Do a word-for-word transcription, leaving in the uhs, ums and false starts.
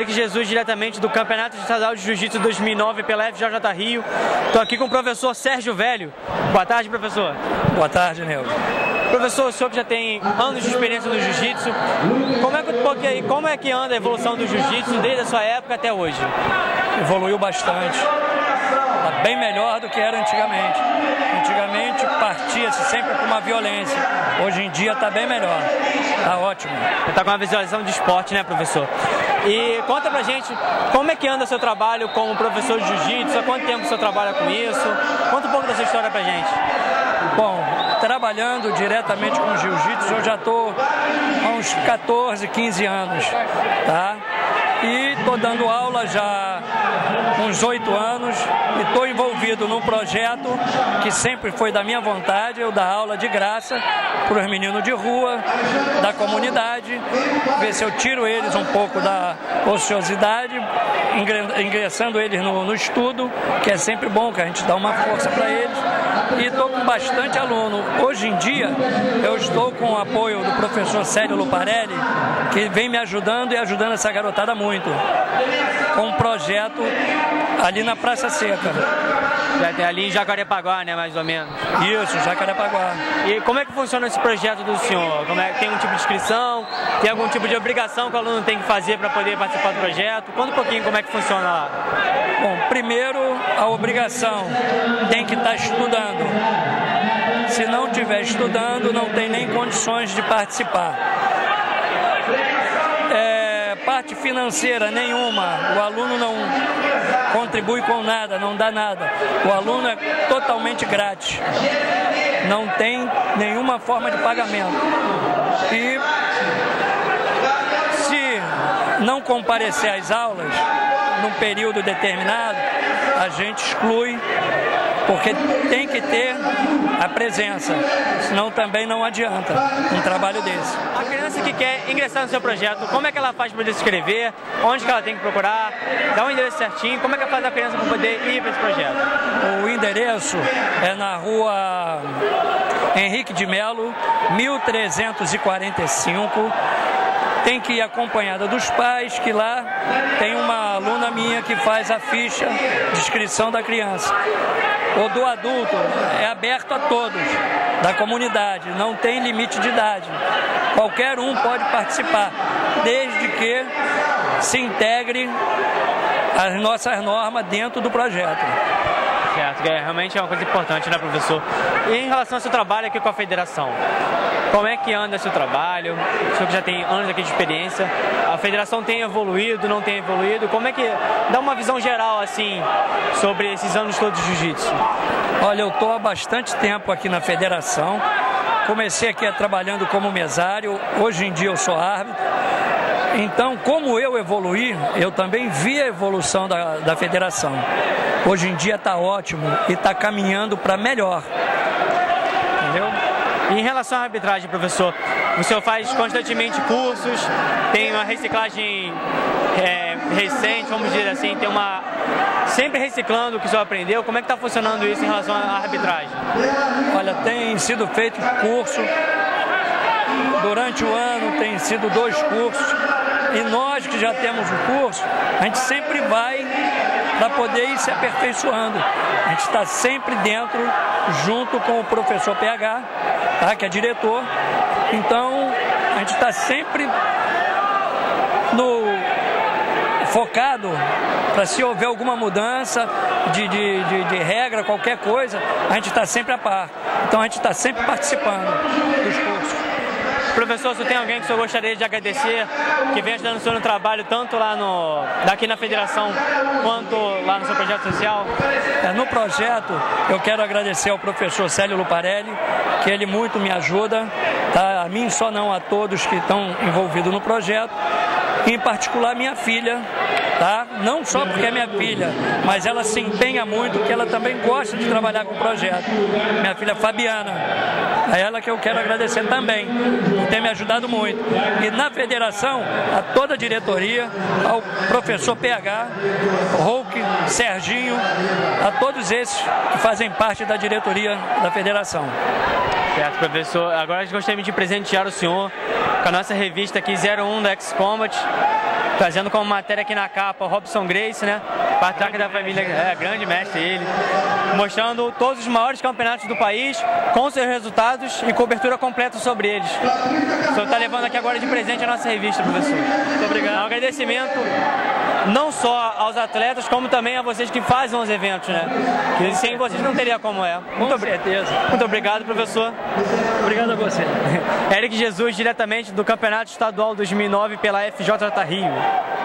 Eric Jesus, diretamente do Campeonato Estadual de Jiu-Jitsu dois mil e nove pela F J J Rio. Estou aqui com o professor Sérgio Velho. Boa tarde, professor. Boa tarde, Neu. Professor, o senhor que já tem anos de experiência no jiu-jitsu, como é que, como é que anda a evolução do jiu-jitsu desde a sua época até hoje? Evoluiu bastante. Está bem melhor do que era antigamente. Antigamente partia-se sempre com uma violência. Hoje em dia está bem melhor. Está ótimo. Está com uma visualização de esporte, né, professor? E conta pra gente como é que anda o seu trabalho como professor de jiu-jitsu, há quanto tempo o senhor trabalha com isso? Conta um pouco da sua história pra gente. Bom, trabalhando diretamente com jiu-jitsu, eu já estou há uns quatorze, quinze anos, tá? E estou dando aula já há uns oito anos e estou envolvido num projeto que sempre foi da minha vontade, eu dar aula de graça para os meninos de rua, da comunidade, ver se eu tiro eles um pouco da ociosidade, ingressando eles no, no estudo, que é sempre bom, que a gente dá uma força para eles. E estou com bastante aluno. Hoje em dia, eu estou com o apoio do professor Célio Luparelli, que vem me ajudando e ajudando essa garotada muito, com um projeto ali na Praça Seca. Ali em Jacarepaguá, né, mais ou menos? Isso, Jacarepaguá. E como é que funciona esse projeto do senhor? Como é, tem um tipo de inscrição? Tem algum tipo de obrigação que o aluno tem que fazer para poder participar do projeto? Conta um pouquinho como é que funciona lá. Bom, primeiro, a obrigação tem que estar estudando. Se não estiver estudando, não tem nem condições de participar. É, parte financeira nenhuma, o aluno não contribui com nada, não dá nada. O aluno é totalmente grátis, não tem nenhuma forma de pagamento. E se não comparecer às aulas num período determinado, a gente exclui, porque tem que ter a presença, senão também não adianta um trabalho desse. A criança que quer ingressar no seu projeto, como é que ela faz para poder se inscrever? Onde que ela tem que procurar? Dá um endereço certinho, como é que ela faz a criança para poder ir para esse projeto? O endereço é na rua Henrique de Melo, mil trezentos e quarenta e cinco. Tem que ir acompanhada dos pais, que lá tem uma aluna minha que faz a ficha de inscrição da criança. O do adulto é aberto a todos da comunidade, não tem limite de idade. Qualquer um pode participar, desde que se integre as nossas normas dentro do projeto. Certo, que é, realmente é uma coisa importante, né, professor? E em relação ao seu trabalho aqui com a federação, como é que anda o seu trabalho? O senhor que já tem anos aqui de experiência, a federação tem evoluído, não tem evoluído? Como é que dá uma visão geral, assim, sobre esses anos todos de jiu-jitsu? Olha, eu estou há bastante tempo aqui na federação, comecei aqui trabalhando como mesário, hoje em dia eu sou árbitro. Então, como eu evoluí, eu também vi a evolução da, da federação. Hoje em dia está ótimo e está caminhando para melhor. Entendeu? E em relação à arbitragem, professor, o senhor faz constantemente cursos, tem uma reciclagem é, recente, vamos dizer assim, tem uma... sempre reciclando o que o senhor aprendeu. Como é que está funcionando isso em relação à arbitragem? Olha, tem sido feito curso, durante o ano tem sido dois cursos, e nós que já temos o curso, a gente sempre vai para poder ir se aperfeiçoando. A gente está sempre dentro, junto com o professor P H, tá, que é diretor. Então, a gente está sempre no, focado para, se houver alguma mudança de, de, de, de regra, qualquer coisa, a gente está sempre a par. Então, a gente está sempre participando dos cursos. Professor, se tem alguém que o senhor gostaria de agradecer, que vem ajudando o senhor no trabalho, tanto lá no, daqui na federação, quanto lá no seu projeto social? É, no projeto, eu quero agradecer ao professor Célio Luparelli, que ele muito me ajuda, tá? A mim só não, a todos que estão envolvidos no projeto, em particular minha filha, tá? Não só porque é minha filha, mas ela se empenha muito, porque ela também gosta de trabalhar com o projeto. Minha filha Fabiana, a ela que eu quero agradecer também, por ter me ajudado muito. E na federação, a toda a diretoria, ao professor P H, Hulk, Serginho, a todos esses que fazem parte da diretoria da federação. Certo, professor. Agora gostaria de presentear o senhor com a nossa revista aqui zero um da X-Combat, trazendo como matéria aqui na capa o Robson Grace, né? Patraca da família, é, grande mestre ele, mostrando todos os maiores campeonatos do país, com seus resultados e cobertura completa sobre eles. O senhor está levando aqui agora de presente a nossa revista, professor. Muito obrigado. Um agradecimento não só aos atletas, como também a vocês que fazem os eventos, né? Que sem vocês não teria como é. Muito Com certeza. Muito obrigado, professor. Obrigado a você. Eric Jesus, diretamente do Campeonato Estadual dois mil e nove pela F J Rio.